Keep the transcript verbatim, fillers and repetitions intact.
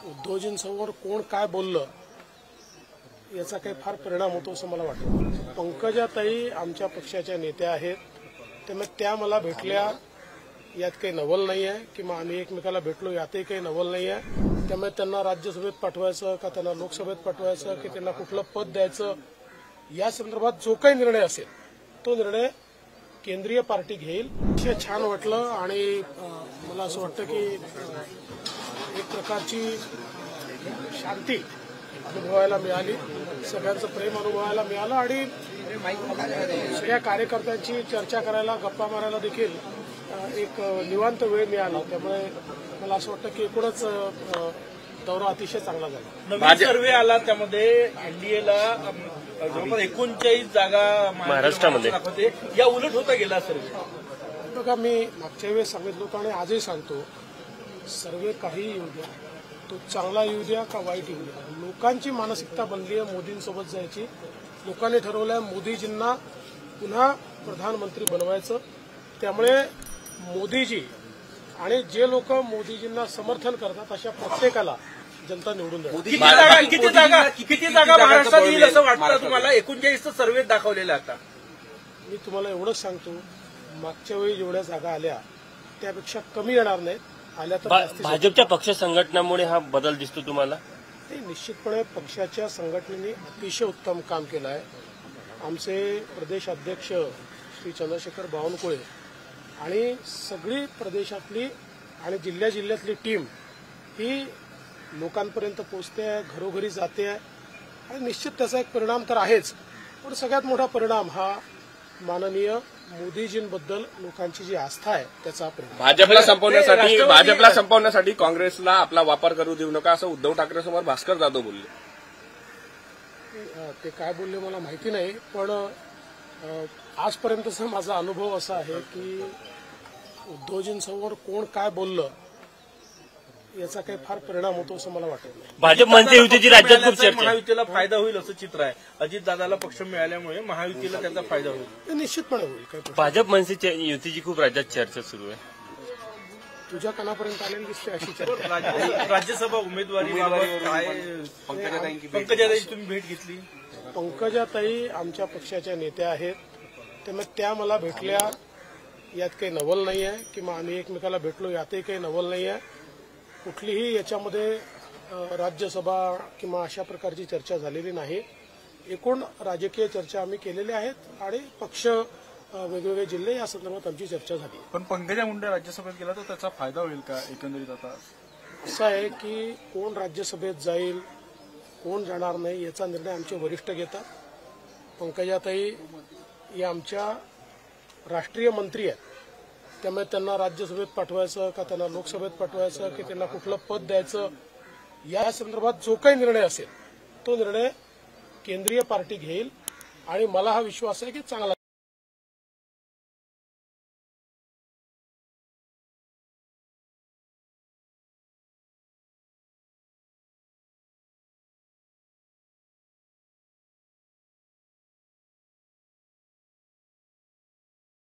उद्धवजींसमोर कोण काय बोललं याचा काही फार परिणाम होतो असं मला वाटतं। पंकजाताई आमच्या पक्षाच्या नेत्या आहेत, त्यामुळे त्या मला भेटल्या यात काही नवल नाही आहे किंवा आम्ही एकमेकाला भेटलो यातही काही नवल नाही आहे। त्यामुळे त्यांना राज्यसभेत पाठवायचं का त्यांना लोकसभेत पाठवायचं की त्यांना कुठलं पद द्यायचं या संदर्भात जो काही निर्णय असेल तो निर्णय केंद्रीय पार्टी घेईल। हे छान वाटलं आणि मला असं वाटतं की एक प्रकारची शांती अनुभवायला मिळाली, सगळ्यांचं प्रेम अनुभवायला मिळालं आणि सगळ्या कार्यकर्त्यांची चर्चा करायला गप्पा मारायला देखील एक निवांत वेळ मिळाला। त्यामुळे मला असं वाटतं की एकूणच दौरा अतिशय चांगला झाला। नवीन सर्वे आला, त्यामध्ये एनडीएला जवळपास एकोणचाळीस जागा महाराष्ट्रामध्ये या उलट होता गेला सर्वे। बघा, मी मागच्या वेळेस सांगितलं होतं आणि आजही सांगतो, सर्वे काही येऊ द्या, तो चांगला येऊ द्या का वाईट येऊ द्या, लोकांची मानसिकता बनली आहे मोदींसोबत जायची। लोकांनी ठरवलं आहे मोदीजींना पुन्हा प्रधानमंत्री बनवायचं। त्यामुळे मोदीजी आणि जे लोक मोदीजींना समर्थन करतात अशा प्रत्येकाला जनता निवडून द्यावी। किती जागा किती जागा किती जागा महाराष्ट्रात येईल असं वाटतं तुम्हाला? एकोणचाळीसचं सर्वे दाखवलेलं आता। मी तुम्हाला एवढंच सांगतो, मागच्या वेळी जेवढ्या जागा आल्या त्यापेक्षा कमी येणार नाहीत, आल्या तर भाजपच्या पक्ष संघटनामुळे हा बदल दिसतो तुम्हाला? ते निश्चितपणे पक्षाच्या संघटनेने अतिशय उत्तम काम केलं आहे। आमचे प्रदेश अध्यक्ष श्री चंद्रशेखर बावनकुळे आणि सगळी प्रदेशातली आणि जिल्ह्या जिल्ह्यातली टीम ही लोकांपर्यंत पोहोचते आहे, घरोघरी जाते आहे आणि निश्चित त्याचा एक परिणाम तर आहेच, पण सगळ्यात मोठा परिणाम हा माननीय मोदीजींबद्दल लोकांची जी आस्था आहे त्याचा परिणाम। भाजपला संपवण्यासाठी भाजपला संपवण्यासाठी काँग्रेसला आपला वापर करू देऊ नका असं उद्धव ठाकरे समोर भास्कर जाधव बोलले। ते काय बोलले मला माहिती नाही, पण आजपर्यंतचा माझा अनुभव असा आहे की उद्धवजींसमोर कोण काय बोललं याचा काही फार परिणाम होतो असं मला वाटत नाही। भाजप मनसे युतीची राज्यात खूप चर्चा, महायुतीला फायदा होईल असं चित्र आहे। अजितदादाला पक्ष मिळाल्यामुळे महायुतीला त्याचा फायदा होईल, ते निश्चितपणे होईल। काही भाजप मनसे युतीची खूप राज्यात चर्चा सुरू आहे। तुझ्या कानापर्यंत आलेली दिसते अशी चर्चा। राज्यसभा उमेदवारी पंकजाताई तुम्ही भेट घेतली? पंकजाताई आमच्या पक्षाच्या नेत्या आहेत, त्यामुळे त्या मला भेटल्या यात काही नवल नाही आहे किंवा आम्ही एकमेकाला भेटलो यातही काही नवल नाही आहे। कुठलीही याच्यामध्ये राज्यसभा किंवा अशा प्रकारची चर्चा झालेली नाही। एकूण राजकीय चर्चा आम्ही केलेल्या आहेत आणि पक्ष वेगवेगळे जिल्हे या संदर्भात आमची चर्चा झाली। पण पंकजा मुंडे राज्यसभेत गेला तर त्याचा फायदा होईल का एकंदरीत? आता असं आहे की कोण राज्यसभेत जाईल कोण जाणार नाही याचा निर्णय आमचे वरिष्ठ घेतात। पंकजाताई या आमच्या राष्ट्रीय मंत्री आहेत, त्यामुळे त्यांना राज्यसभेत पाठवायचं का त्यांना लोकसभेत पाठवायचं की त्यांना कुठलं पद द्यायचं या संदर्भात जो काही निर्णय असेल तो निर्णय केंद्रीय पार्टी घेईल आणि मला हा विश्वास आहे की चांगला